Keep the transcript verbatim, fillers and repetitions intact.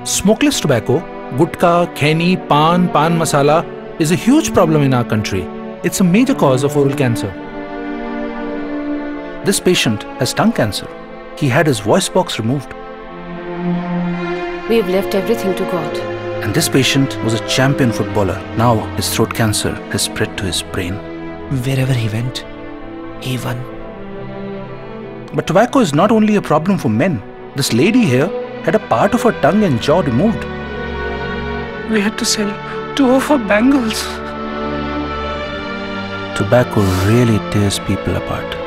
Smokeless tobacco, gutka, kheni, pan, pan masala is a huge problem in our country. It's a major cause of oral cancer. This patient has tongue cancer. He had his voice box removed. We've left everything to God. And this patient was a champion footballer. Now his throat cancer has spread to his brain. Wherever he went, he won. But tobacco is not only a problem for men. This lady here had a part of her tongue and jaw removed. We had to sell two of her bangles. Tobacco really tears people apart.